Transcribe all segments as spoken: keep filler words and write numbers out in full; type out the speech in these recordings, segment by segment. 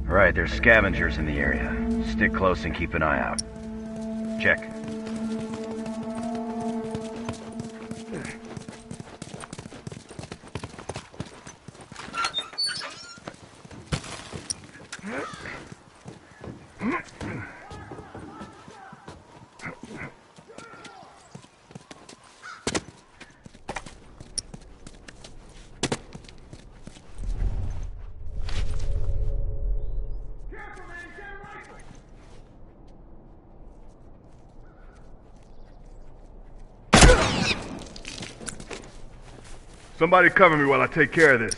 Right, there's scavengers in the area. Stick close and keep an eye out. Check. Somebody cover me while I take care of this.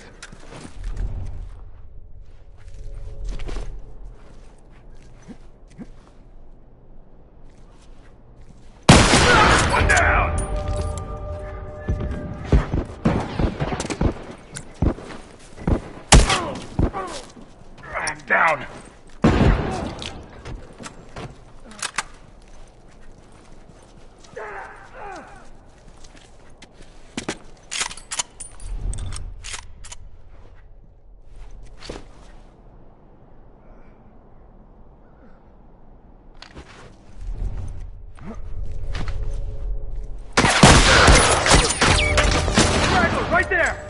One down! I'm down. Right there!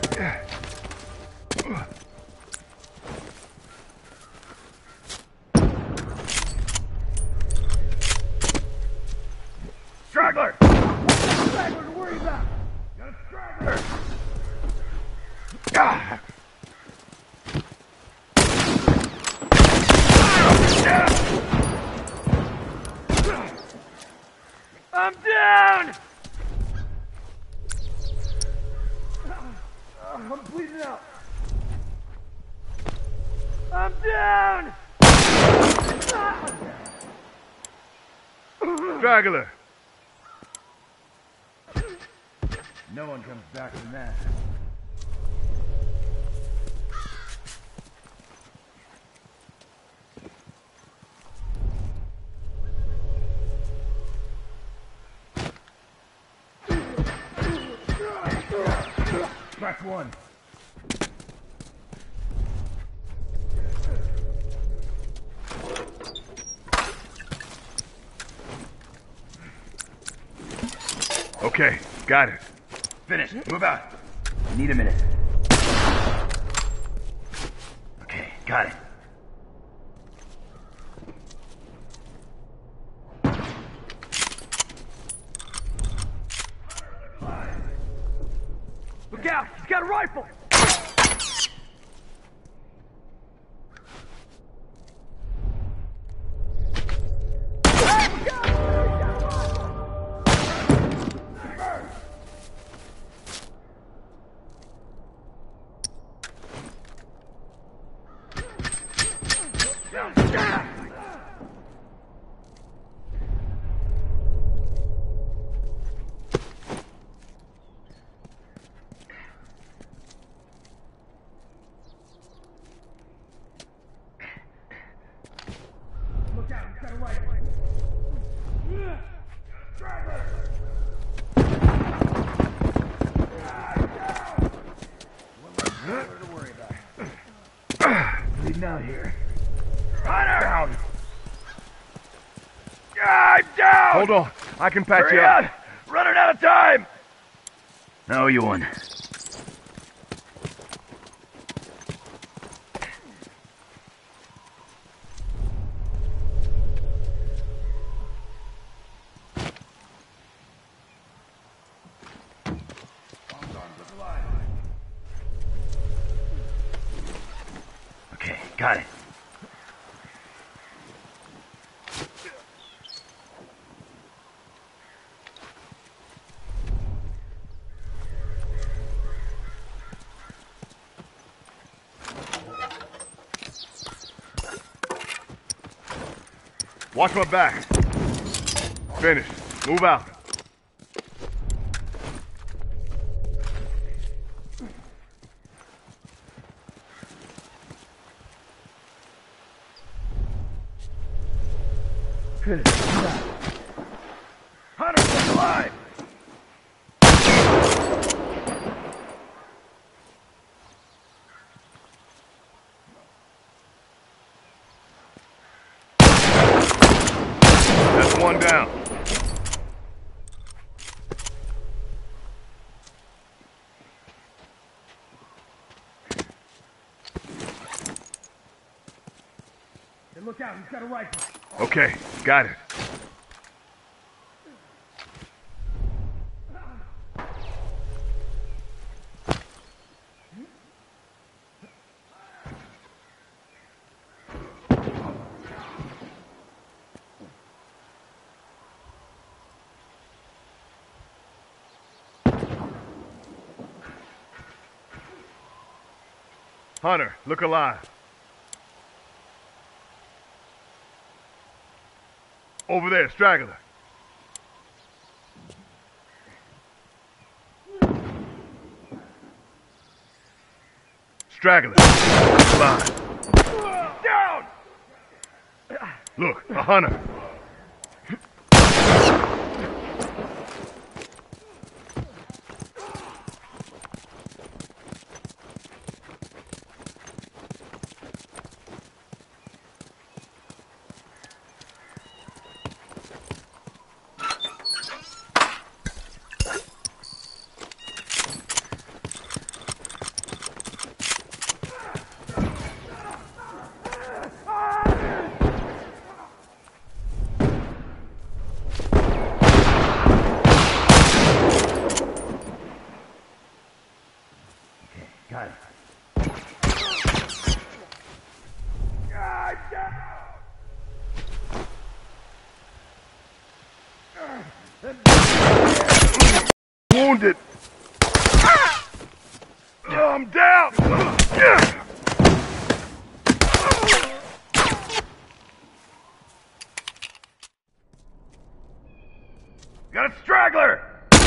Straggler! Straggler to worry about! Got a straggler! Ah. I'm down! I'm bleeding out. I'm down! Straggler! No one comes back from that. Crack one. Okay, got it. Finished. Move out. Need a minute. Okay, got it. Look out! He's got a rifle! Look out, he's got a rifle. Driver! To worry about. Leading out here. Hunter! Down. I'm down! Hold on, I can patch Hurry you up. up! Running out of time! Now you won. Okay, got it. Watch my back. Finished. Move out. Hunter, stay alive! One down. Hey, look out, he's got a rifle. Okay, got it. Hunter, look alive. Over there, straggler. Straggler. Alive. Down! Look, a hunter. Got it. Wounded. I'm down. Got a straggler!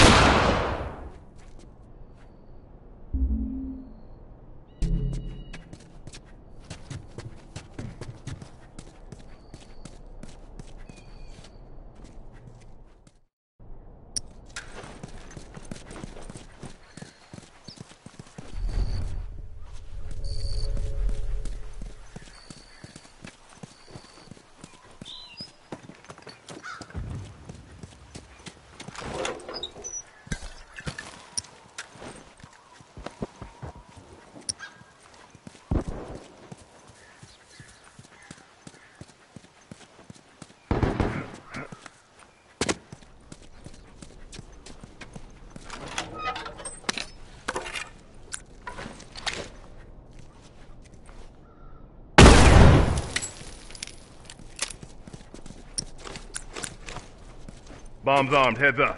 Bombs armed, heads up.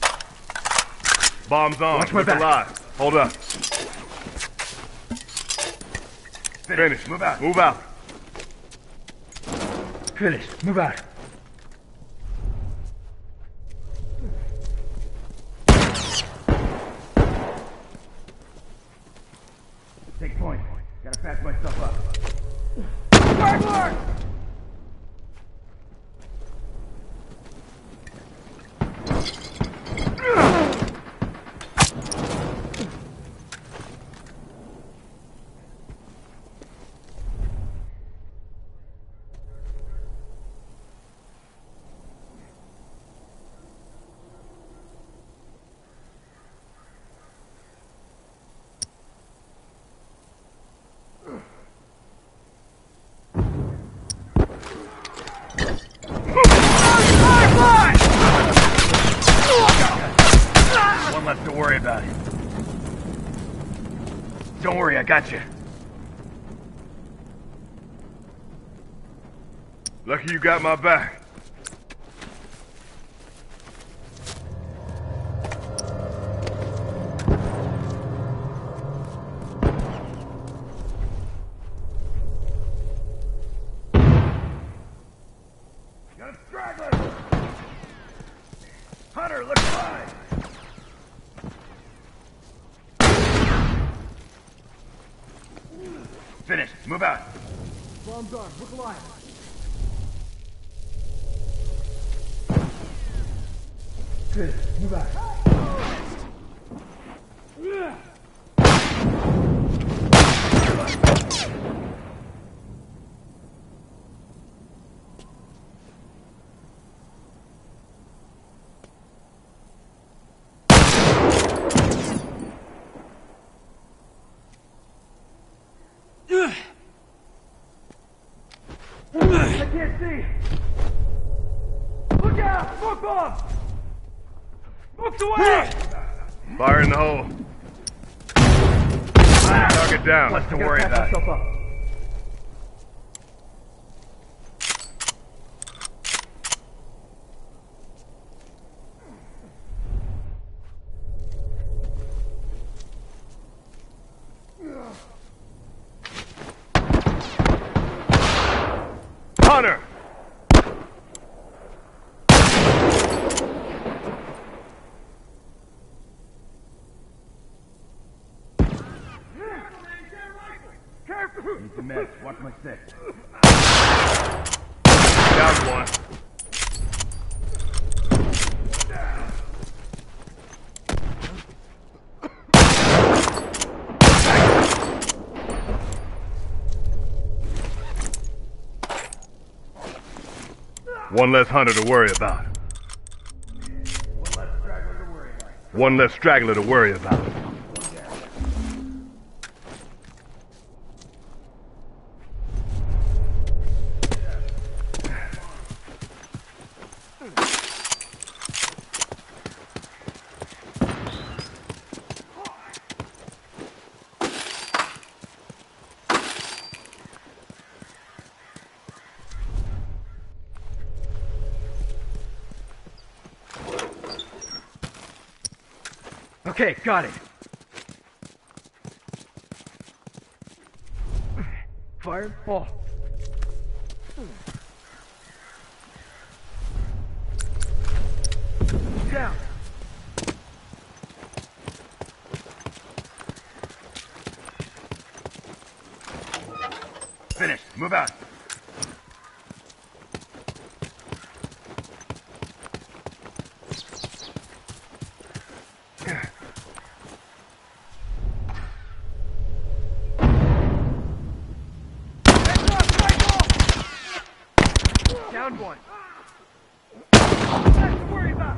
Bombs armed, Watch my look back. alive. Hold up. Finish. Move out. Move out. Finished. Move out. Take point. Gotta patch myself up. Straggler! One left to worry about. Don't worry, I got you. Lucky you got my back. Got a straggler! Hunter, look alive! Finished. Move out. Bombs armed. Look alive. Finished. Move out. I can't see! Look out! Smoke bomb! Smoke's away! Fire in the hole. Target down. What's to I gotta worry patch about? myself up. Hunter! Need to miss. Watch my six. Down one. One less hunter to worry about. One less straggler to worry about. One less straggler to worry about. Okay, got it. Fire, ball. Down. Finished. Move out. Down one. Nothing to worry about.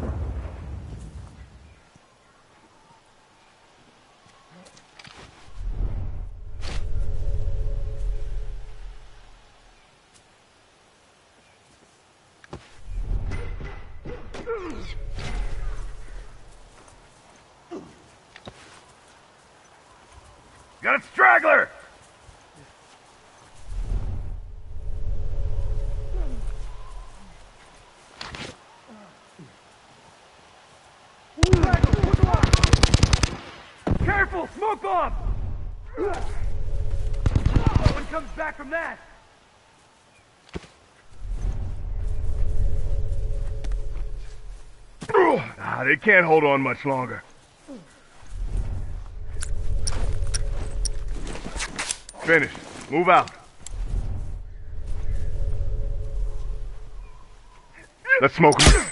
Got a straggler! Careful! Smoke bomb! No one comes back from that! Ah, they can't hold on much longer. Finished. Move out. Let's smoke them.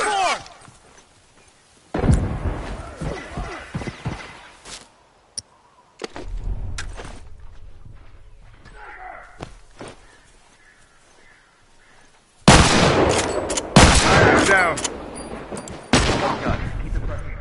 Down. Keep the pressure.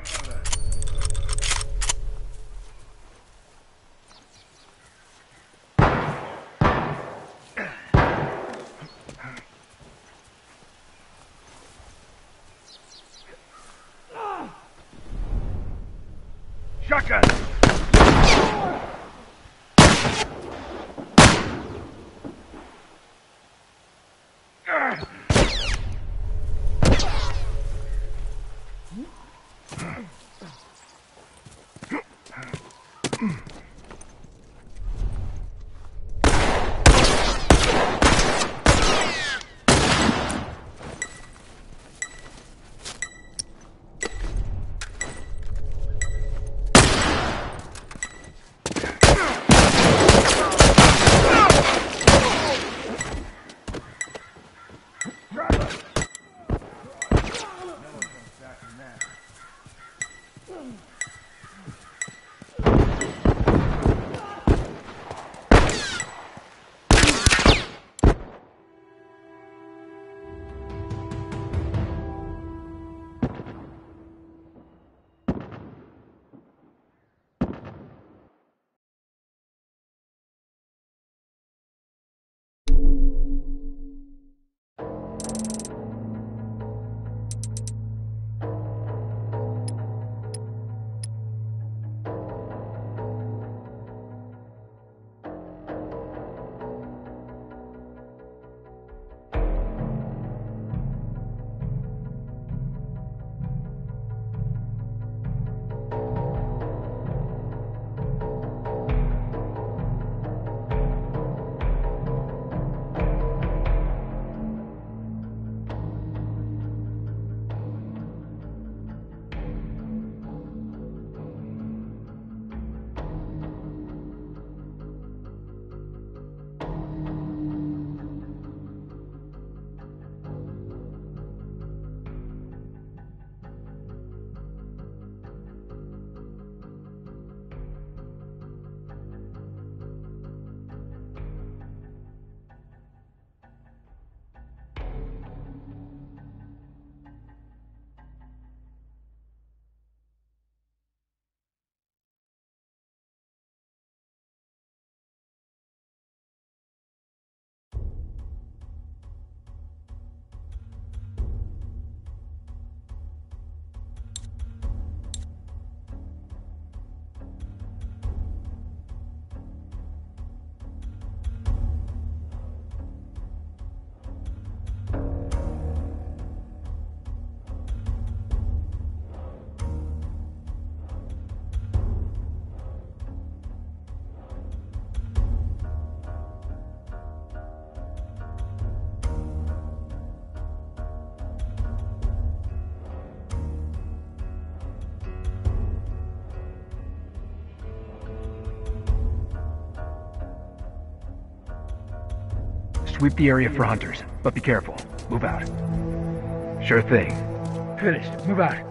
Sweep the area for hunters, but be careful. Move out. Sure thing. Finished. Move out.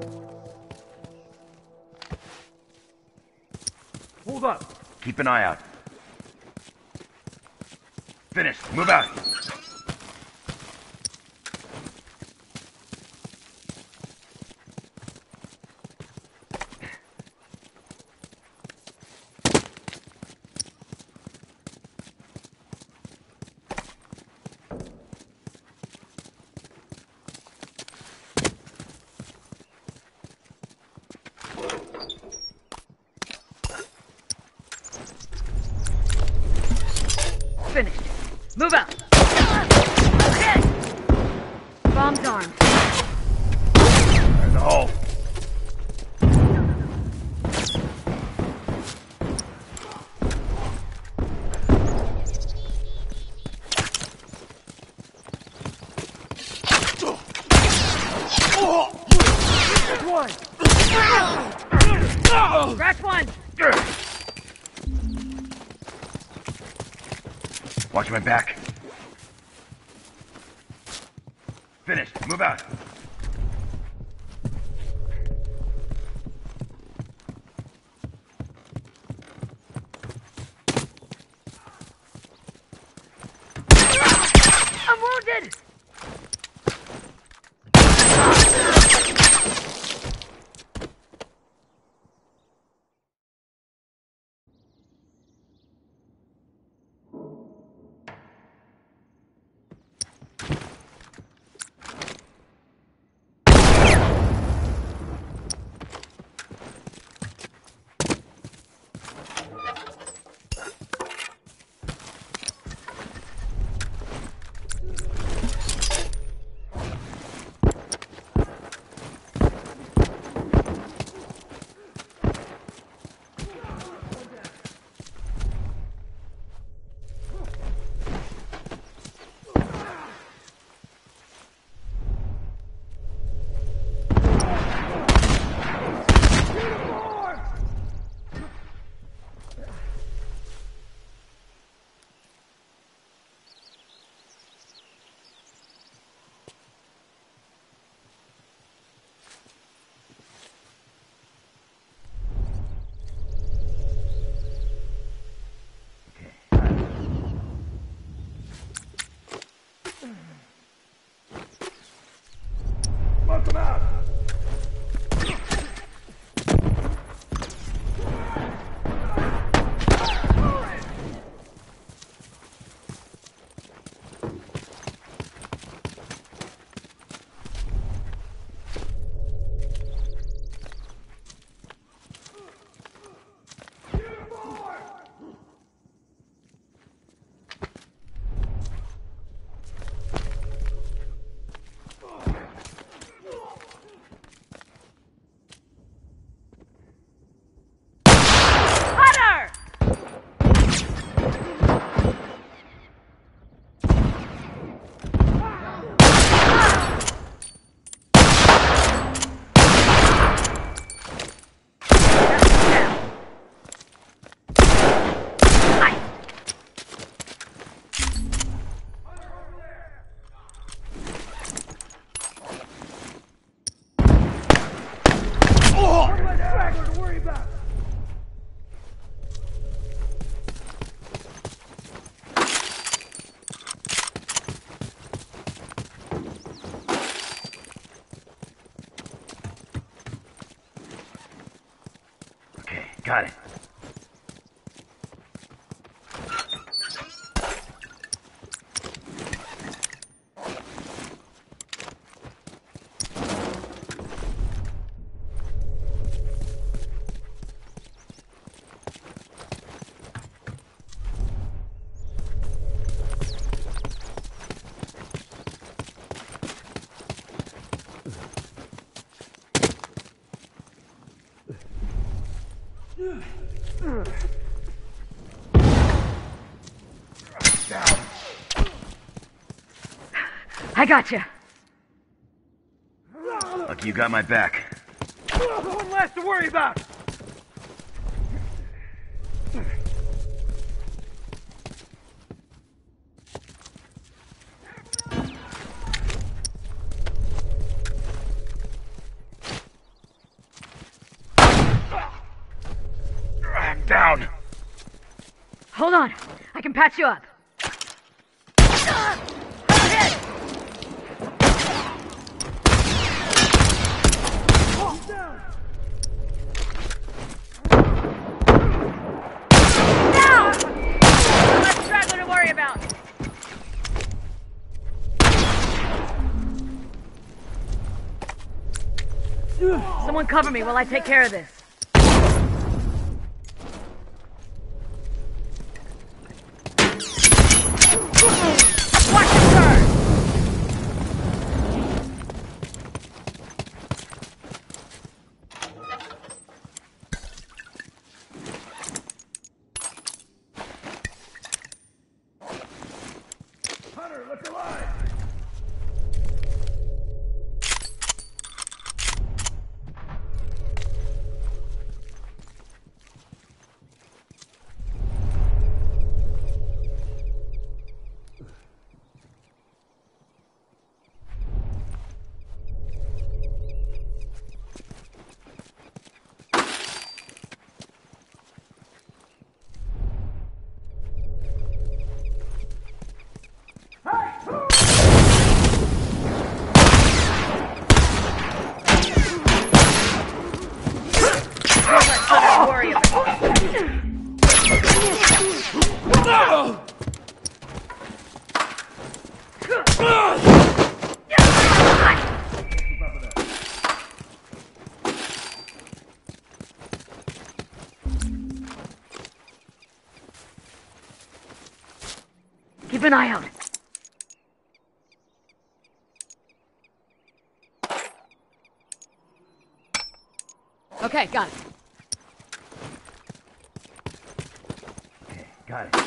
Hold up. Keep an eye out. Finished. Move out. Finished. Move out. Okay. Bomb's armed. There's a hole. One. Crack one. Watch my back. Finished. Move out. I'm wounded. Smoke them out. Got it. I gotcha. Lucky you got my back. One less to worry about. Hold on. I can patch you up. Ah! I'm hit! Now! Less straggler to worry about. Someone cover me while I take care of this. Watch your turn! Hunter, look alive! Worry about Keep an eye out. Okay, got it. Okay, got it.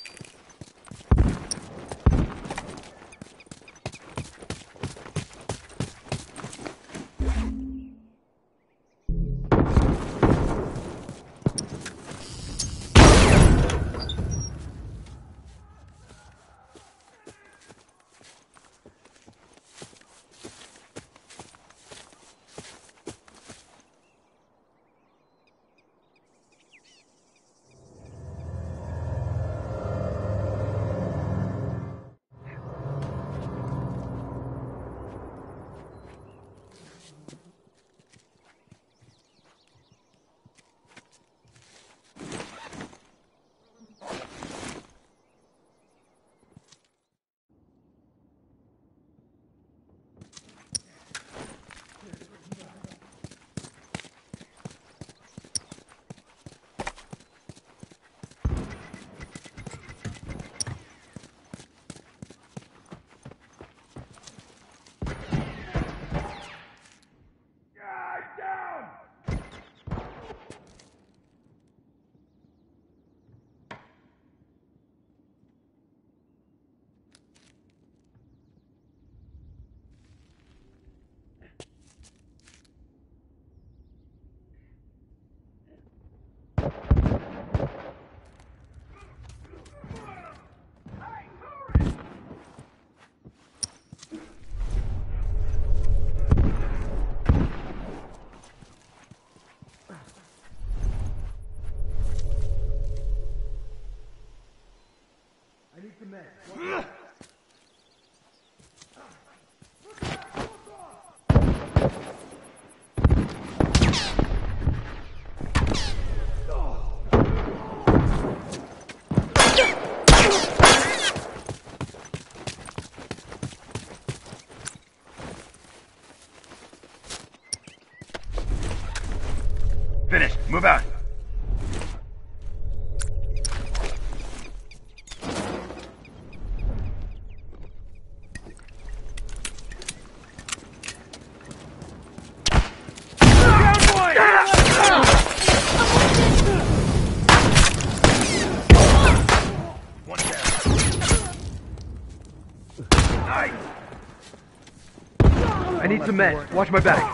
Finished. Move out. One down. Nice. I need some meds. Watch my back.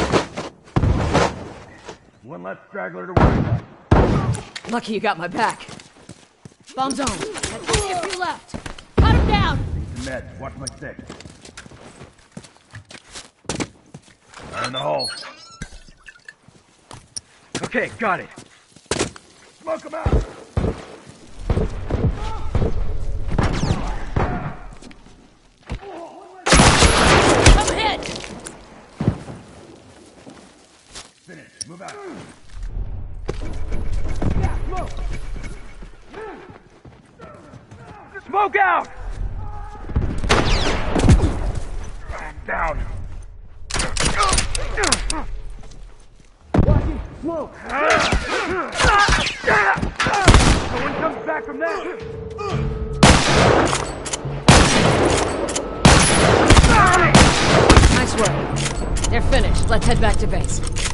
One less straggler to worry about. Lucky you got my back. Bomb's on. That's only a few left. Cut him down! Need some meds. Watch my stick. Fire in the hole. Okay, got it. Smoke him out. Smoke out! Down. Watch it. Smoke. No one comes back from that! Nice work. They're finished. Let's head back to base.